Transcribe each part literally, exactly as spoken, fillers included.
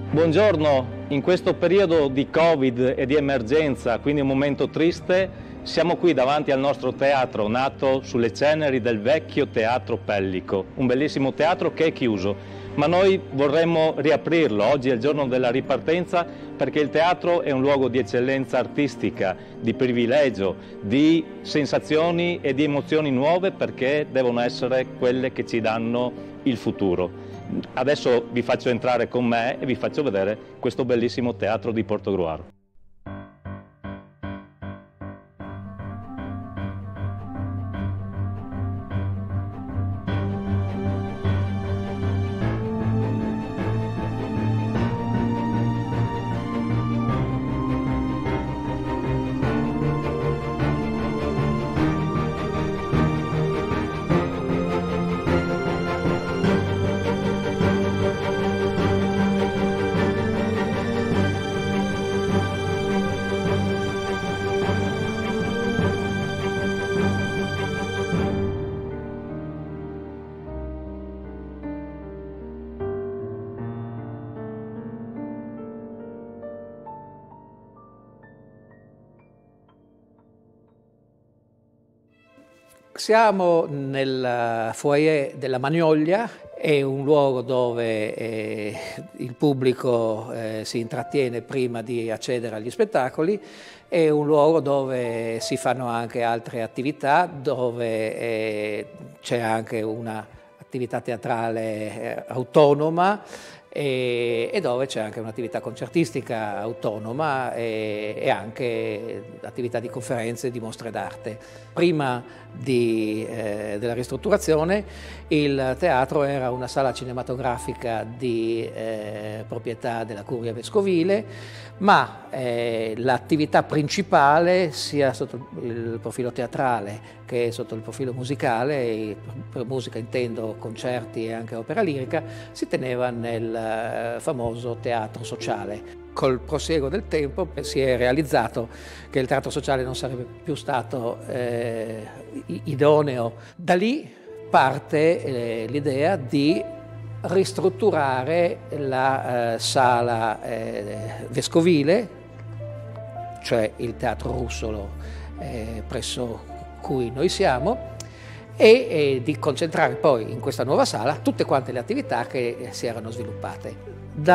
Buongiorno, in questo periodo di Covid e di emergenza, quindi un momento triste, siamo qui davanti al nostro teatro nato sulle ceneri del vecchio Teatro Pellico, un bellissimo teatro che è chiuso, ma noi vorremmo riaprirlo. Oggi è il giorno della ripartenza perché il teatro è un luogo di eccellenza artistica, di privilegio, di sensazioni e di emozioni nuove perché devono essere quelle che ci danno il futuro. Adesso vi faccio entrare con me e vi faccio vedere questo bellissimo teatro di Portogruaro. Siamo nel foyer della Magnolia, è un luogo dove eh, il pubblico eh, si intrattiene prima di accedere agli spettacoli, è un luogo dove si fanno anche altre attività, dove eh, c'è anche un'attività teatrale eh, autonoma e, e dove c'è anche un'attività concertistica autonoma e, e anche attività di conferenze e di mostre d'arte. Prima di, eh, della ristrutturazione il teatro era una sala cinematografica di eh, proprietà della Curia Vescovile, ma eh, l'attività principale, sia sotto il profilo teatrale che sotto il profilo musicale, e per musica intendo concerti e anche opera lirica, si teneva nel famoso teatro sociale. Col prosieguo del tempo si è realizzato che il teatro sociale non sarebbe più stato eh, idoneo. Da lì parte eh, l'idea di ristrutturare la eh, sala eh, vescovile, cioè il Teatro Russolo eh, presso cui noi siamo, e eh, di concentrare poi in questa nuova sala tutte quante le attività che si erano sviluppate.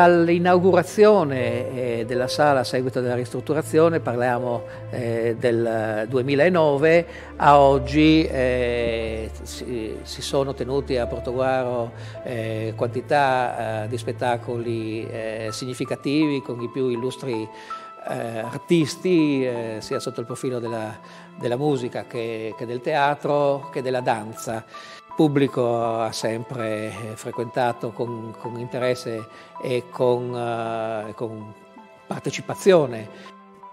Dall'inaugurazione eh, della sala a seguito della ristrutturazione, parliamo eh, del duemilanove, a oggi eh, si, si sono tenuti a Portogruaro eh, quantità eh, di spettacoli eh, significativi con i più illustri eh, artisti, eh, sia sotto il profilo della, della musica che, che del teatro che della danza. Il pubblico ha sempre frequentato con, con interesse e con, uh, con partecipazione.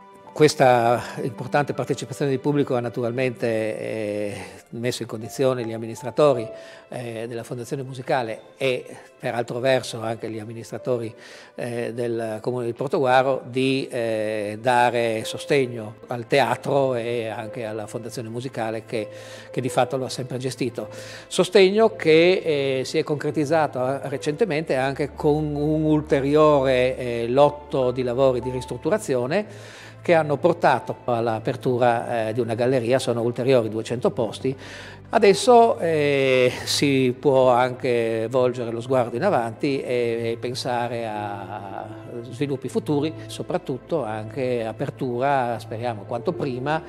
Questa importante partecipazione del pubblico ha naturalmente eh, messo in condizione gli amministratori eh, della Fondazione Musicale e per altro verso anche gli amministratori eh, del Comune di Portogruaro di eh, dare sostegno al teatro e anche alla Fondazione Musicale che, che di fatto lo ha sempre gestito. Sostegno che eh, si è concretizzato recentemente anche con un ulteriore eh, lotto di lavori di ristrutturazione che hanno portato all'apertura eh, di una galleria. Sono ulteriori duecento posti. Adesso eh, si può anche volgere lo sguardo in avanti e, e pensare a sviluppi futuri, soprattutto anche apertura, speriamo quanto prima,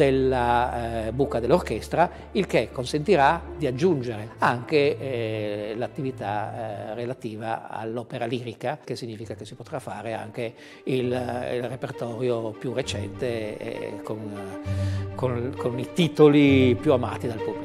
della eh, buca dell'orchestra, il che consentirà di aggiungere anche eh, l'attività eh, relativa all'opera lirica, che significa che si potrà fare anche il, il repertorio più recente eh, con, con, con i titoli più amati dal pubblico.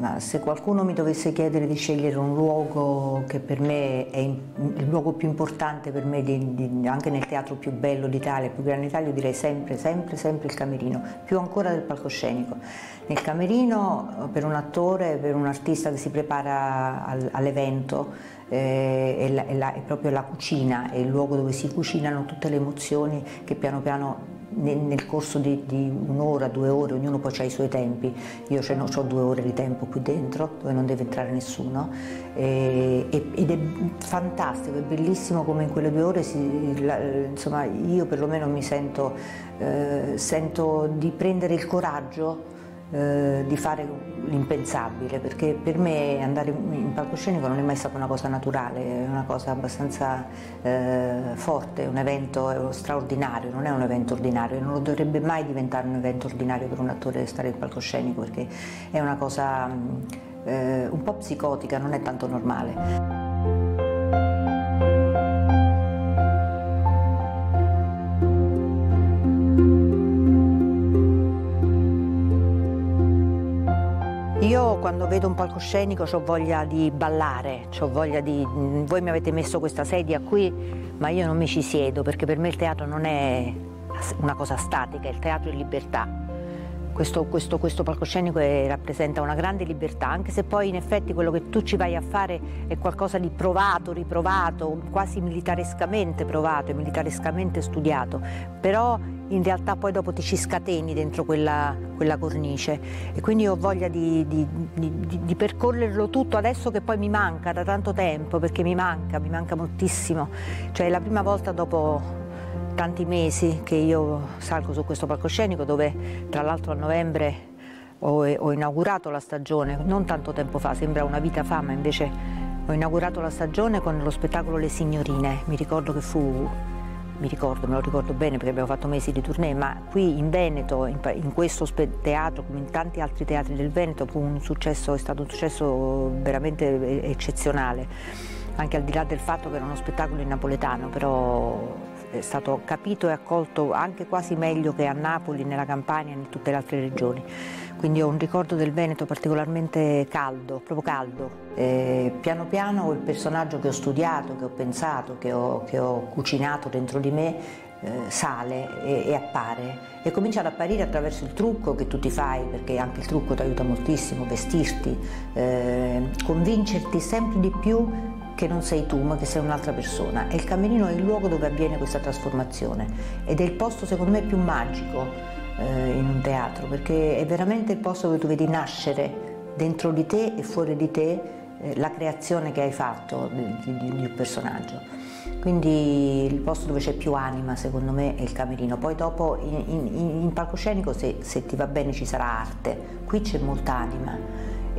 Ma se qualcuno mi dovesse chiedere di scegliere un luogo che per me è il luogo più importante per me, di, di, anche nel teatro più bello d'Italia, più grande d'Italia, io direi sempre, sempre, sempre il Camerino, più ancora del palcoscenico. Nel Camerino, per un attore, per un artista che si prepara al, all'evento, eh, è, la, è, la, è proprio la cucina, è il luogo dove si cucinano tutte le emozioni che piano piano nel, nel corso di, di un'ora, due ore, ognuno poi ha i suoi tempi. Io cioè, no, ho due ore di tempo qui dentro dove non deve entrare nessuno, e, ed è fantastico, è bellissimo come in quelle due ore si, la, insomma, io perlomeno mi sento, eh, sento di prendere il coraggio Eh, di fare l'impensabile, perché per me andare in palcoscenico non è mai stata una cosa naturale, è una cosa abbastanza eh, forte, è un evento straordinario, non è un evento ordinario, non dovrebbe mai diventare un evento ordinario per un attore stare in palcoscenico, perché è una cosa eh, un po' psicotica, non è tanto normale. Io quando vedo un palcoscenico ho voglia di ballare, ho voglia di... Voi mi avete messo questa sedia qui, ma io non mi ci siedo, perché per me il teatro non è una cosa statica, il teatro è libertà. Questo, questo, questo palcoscenico è, rappresenta una grande libertà, anche se poi in effetti quello che tu ci vai a fare è qualcosa di provato, riprovato, quasi militarescamente provato e militarescamente studiato, però in realtà poi dopo ti ci scateni dentro quella, quella cornice, e quindi ho voglia di, di, di, di percorrerlo tutto adesso che poi mi manca da tanto tempo, perché mi manca, mi manca moltissimo. Cioè è la prima volta dopo tanti mesi che io salgo su questo palcoscenico, dove tra l'altro a novembre ho, ho inaugurato la stagione, non tanto tempo fa, sembra una vita fa, ma invece ho inaugurato la stagione con lo spettacolo Le Signorine. Mi ricordo che fu, mi ricordo, me lo ricordo bene perché abbiamo fatto mesi di tournée, ma qui in Veneto, in, in questo teatro, come in tanti altri teatri del Veneto, fu un successo, è stato un successo veramente eccezionale, anche al di là del fatto che era uno spettacolo in napoletano, però è stato capito e accolto anche quasi meglio che a Napoli, nella Campania e in tutte le altre regioni. Quindi ho un ricordo del Veneto particolarmente caldo, proprio caldo. E piano piano il personaggio che ho studiato, che ho pensato, che ho, che ho cucinato dentro di me eh, sale e, e appare. E comincia ad apparire attraverso il trucco che tu ti fai, perché anche il trucco ti aiuta moltissimo, vestirti, eh, convincerti sempre di più che non sei tu, ma che sei un'altra persona. E il Camerino è il luogo dove avviene questa trasformazione, ed è il posto secondo me più magico eh, in un teatro, perché è veramente il posto dove tu vedi nascere dentro di te e fuori di te eh, la creazione che hai fatto di, di, di un personaggio. Quindi il posto dove c'è più anima secondo me è il Camerino. Poi dopo in, in, in palcoscenico, se, se ti va bene, ci sarà arte, qui c'è molta anima,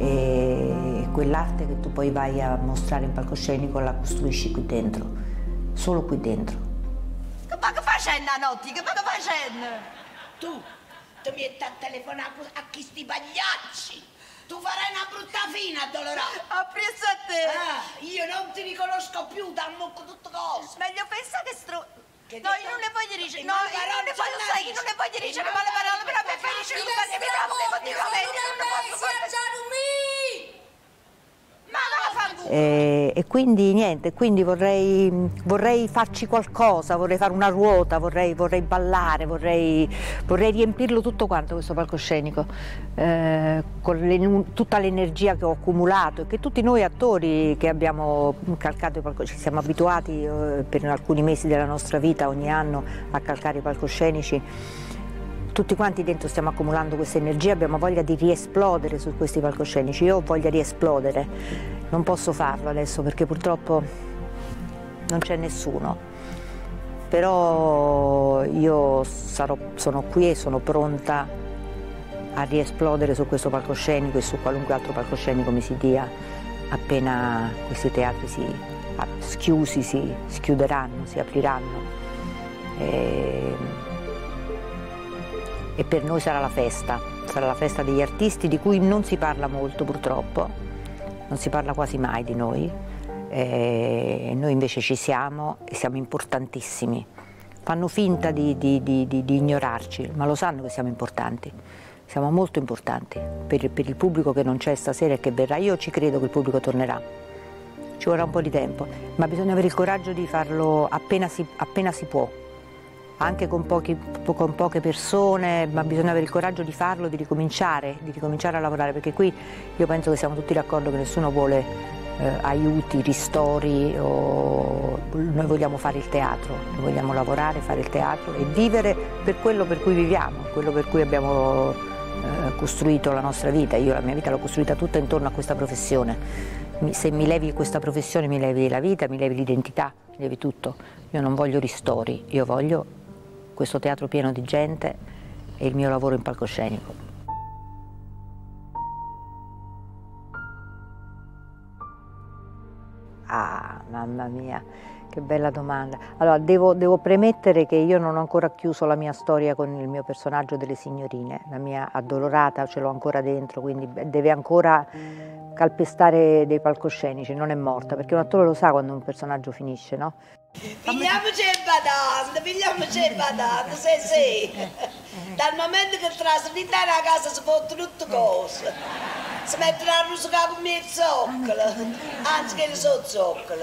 e quell'arte che tu poi vai a mostrare in palcoscenico la costruisci qui dentro, solo qui dentro. Che ma che facendo a notte? Che ma che facendo? Tu ti metti a telefonare a chi sti pagliacci? Tu farai una brutta fine a Dolorà. Appresso a te. Ah, io non ti riconosco più, dammo tutte cose. Meglio pensa che stro... Che no, io non le voglio dire, no, io non le voglio, sai, io non le voglio dire male parole, però mi fai dire che mi proprio continuamente, non posso fare. Ma no, e, e quindi niente, quindi vorrei, vorrei farci qualcosa, vorrei fare una ruota, vorrei, vorrei ballare, vorrei, vorrei riempirlo tutto quanto questo palcoscenico, eh, con le, tutta l'energia che ho accumulato e che tutti noi attori che abbiamo calcato i palcoscenici, ci siamo abituati eh, per alcuni mesi della nostra vita ogni anno a calcare i palcoscenici. Tutti quanti dentro stiamo accumulando questa energia, abbiamo voglia di riesplodere su questi palcoscenici. Io ho voglia di esplodere, non posso farlo adesso perché purtroppo non c'è nessuno, però io sarò, sono qui e sono pronta a riesplodere su questo palcoscenico e su qualunque altro palcoscenico mi si dia appena questi teatri si schiusi, si schiuderanno, si apriranno. E... e per noi sarà la festa, sarà la festa degli artisti di cui non si parla molto purtroppo, non si parla quasi mai di noi, e noi invece ci siamo e siamo importantissimi. Fanno finta di, di, di, di, di ignorarci, ma lo sanno che siamo importanti, siamo molto importanti per, per il pubblico che non c'è stasera e che verrà. Io ci credo che il pubblico tornerà, ci vorrà un po' di tempo, ma bisogna avere il coraggio di farlo appena si, appena si può, anche con, pochi, con poche persone, ma bisogna avere il coraggio di farlo, di ricominciare, di ricominciare a lavorare, perché qui io penso che siamo tutti d'accordo che nessuno vuole eh, aiuti, ristori, o... noi vogliamo fare il teatro, noi vogliamo lavorare, fare il teatro e vivere per quello per cui viviamo, quello per cui abbiamo eh, costruito la nostra vita. Io la mia vita l'ho costruita tutta intorno a questa professione. Se mi levi questa professione mi levi la vita, mi levi l'identità, mi levi tutto. Io non voglio ristori, io voglio questo teatro pieno di gente e il mio lavoro in palcoscenico. Ah, mamma mia, che bella domanda. Allora, devo, devo premettere che io non ho ancora chiuso la mia storia con il mio personaggio delle signorine, la mia addolorata ce l'ho ancora dentro, quindi deve ancora calpestare dei palcoscenici, non è morta, perché un attore lo sa quando un personaggio finisce, no? Pigliamoci il badante, pigliamoci il badante, sì sì. Dal momento che trasferita a casa si fottono tutte cose. Si mettono a rusicare con me il zoccolo, anzi che ne so zoccolo.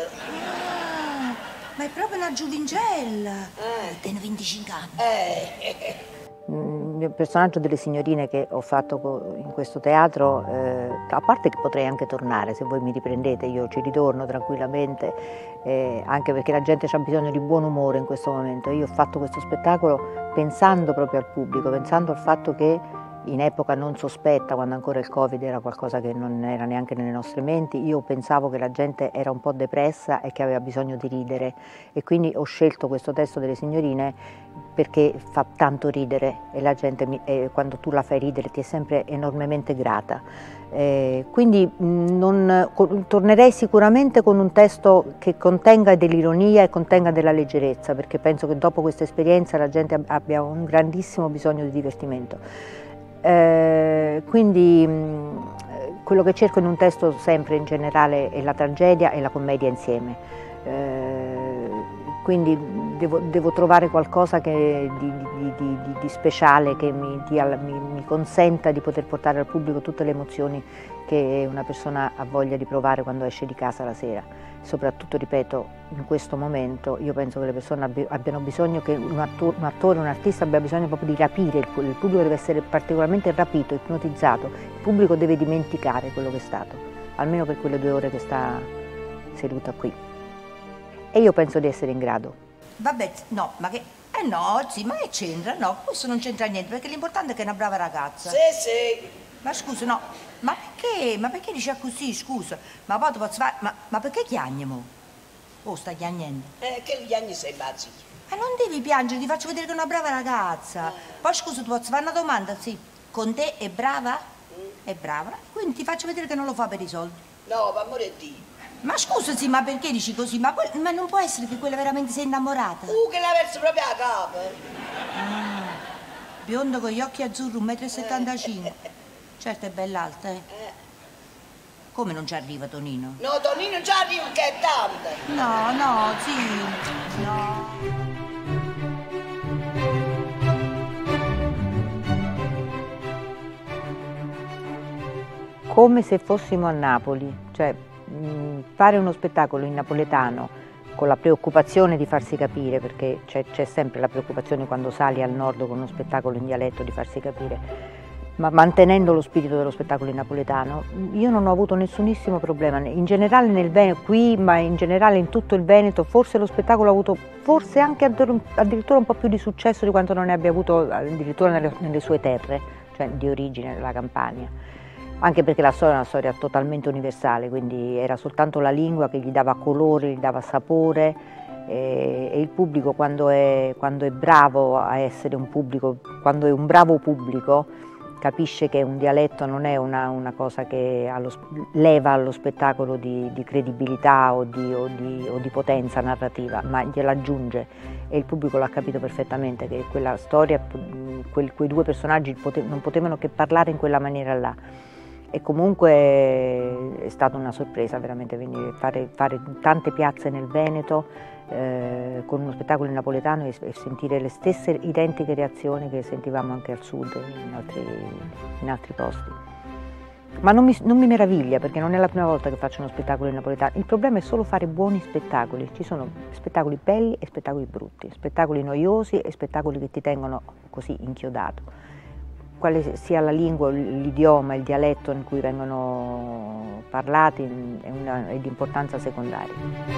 Ah, ma è proprio una giovincella, eh. Tiene venticinque anni. Eh. Il personaggio delle signorine che ho fatto in questo teatro, eh, a parte che potrei anche tornare, se voi mi riprendete io ci ritorno tranquillamente, eh, anche perché la gente ha bisogno di buon umore in questo momento. Io ho fatto questo spettacolo pensando proprio al pubblico, pensando al fatto che in epoca non sospetta, quando ancora il Covid era qualcosa che non era neanche nelle nostre menti, io pensavo che la gente era un po' depressa e che aveva bisogno di ridere, e quindi ho scelto questo testo delle signorine perché fa tanto ridere e la gente mi, eh, quando tu la fai ridere ti è sempre enormemente grata. Eh, quindi non, con, tornerei sicuramente con un testo che contenga dell'ironia e contenga della leggerezza, perché penso che dopo questa esperienza la gente abbia un grandissimo bisogno di divertimento. Eh, quindi mh, quello che cerco in un testo sempre in generale è la tragedia e la commedia insieme, eh, quindi devo, devo trovare qualcosa che, di, di, di, di speciale che mi, dia, mi, mi consenta di poter portare al pubblico tutte le emozioni che una persona ha voglia di provare quando esce di casa la sera. Soprattutto, ripeto, in questo momento io penso che le persone abbiano bisogno, che un attore, un, attore, un artista abbia bisogno proprio di rapire, il, il pubblico deve essere particolarmente rapito, ipnotizzato, il pubblico deve dimenticare quello che è stato, almeno per quelle due ore che sta seduta qui. E io penso di essere in grado. Vabbè, no, ma che... Eh no, sì, ma che c'entra? No, questo non c'entra niente, perché l'importante è che è una brava ragazza. Sì, sì. Ma scusa, no, ma perché? Ma perché dice così, scusa? Ma poi ti posso fare... Ma, ma perché chiagni, mo? Oh, sta chiagnendo. Eh, che chiagni sei bazzi? Ma non devi piangere, ti faccio vedere che è una brava ragazza. Eh. Poi scusa, ti posso fare una domanda? Sì, con te è brava? Mm. È brava? Quindi ti faccio vedere che non lo fa per i soldi. No, per amore di Dio. Ma scusa, sì, ma perché dici così? Ma, ma non può essere che quella veramente sei innamorata? Uh, che la verso proprio a capo. Ah, biondo con gli occhi azzurri, un metro e settantacinque. Eh. Certo è bella alta, eh? eh? Come non ci arriva Tonino? No, Tonino non ci arriva che è tanta. No, no, sì, no. Come se fossimo a Napoli, cioè mh, fare uno spettacolo in napoletano con la preoccupazione di farsi capire, perché c'è sempre la preoccupazione quando sali al nord con uno spettacolo in dialetto di farsi capire, ma mantenendo lo spirito dello spettacolo in napoletano. Io non ho avuto nessunissimo problema, in generale nel Veneto, qui, ma in generale in tutto il Veneto, forse lo spettacolo ha avuto forse anche addirittura un po' più di successo di quanto non ne abbia avuto addirittura nelle, nelle sue terre, cioè di origine, la Campania. Anche perché la storia è una storia totalmente universale, quindi era soltanto la lingua che gli dava colore, gli dava sapore, e, e il pubblico quando è, quando è bravo a essere un pubblico, quando è un bravo pubblico, capisce che un dialetto non è una, una cosa che allo, leva allo spettacolo di, di credibilità o di, o, di, o di potenza narrativa, ma gliela aggiunge, e il pubblico l'ha capito perfettamente che quella storia, quel, quei due personaggi pote, non potevano che parlare in quella maniera là. e comunque è stata una sorpresa veramente venire, fare, fare tante piazze nel Veneto eh, con uno spettacolo in napoletano e, e sentire le stesse identiche reazioni che sentivamo anche al sud, in altri, in altri posti. Ma non mi, non mi meraviglia, perché non è la prima volta che faccio uno spettacolo in napoletano. Il problema è solo fare buoni spettacoli. Ci sono spettacoli belli e spettacoli brutti, spettacoli noiosi e spettacoli che ti tengono così inchiodato. Quale sia la lingua, l'idioma, il dialetto in cui vengono parlati è, una, è di importanza secondaria.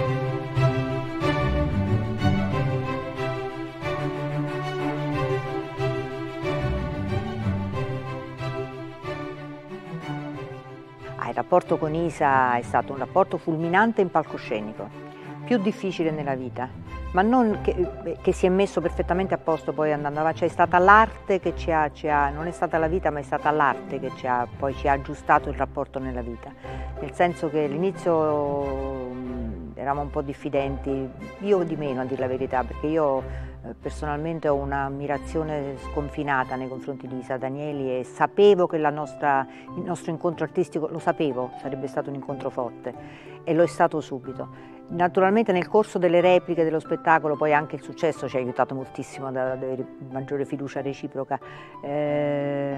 Ah, il rapporto con Isa è stato un rapporto fulminante in palcoscenico, più difficile nella vita. Ma non che, che si è messo perfettamente a posto poi andando avanti, cioè è stata l'arte che ci ha, ci ha, non è stata la vita ma è stata l'arte che ci ha, poi ci ha aggiustato il rapporto nella vita, nel senso che all'inizio eravamo un po' diffidenti, io di meno a dire la verità, perché io eh, personalmente ho un'ammirazione sconfinata nei confronti di Isa Danieli e sapevo che la nostra, il nostro incontro artistico, lo sapevo, sarebbe stato un incontro forte e lo è stato subito. Naturalmente nel corso delle repliche dello spettacolo poi anche il successo ci ha aiutato moltissimo ad avere maggiore fiducia reciproca. Eh,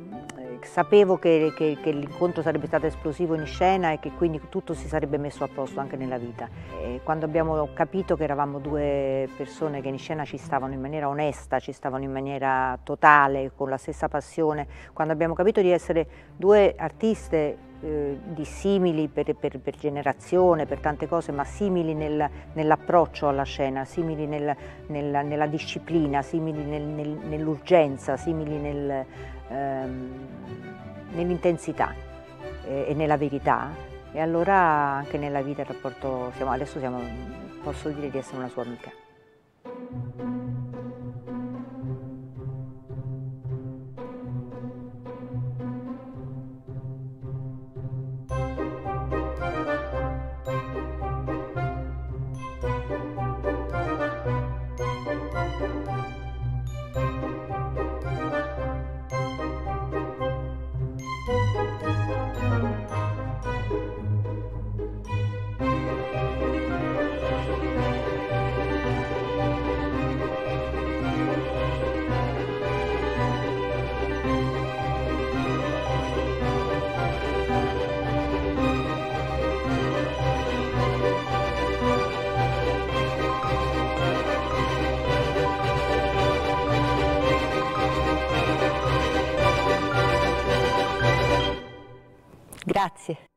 sapevo che, che, che l'incontro sarebbe stato esplosivo in scena e che quindi tutto si sarebbe messo a posto anche nella vita. E quando abbiamo capito che eravamo due persone che in scena ci stavano in maniera onesta, ci stavano in maniera totale, con la stessa passione, quando abbiamo capito di essere due artiste Eh, dissimili per, per, per generazione, per tante cose, ma simili nel, nell'approccio alla scena, simili nel, nel, nella disciplina, simili nel, nel, nell'urgenza, simili nel, ehm, nell'intensità e, e nella verità. E allora anche nella vita il rapporto, siamo, adesso siamo, posso dire di essere una sua amica. Grazie.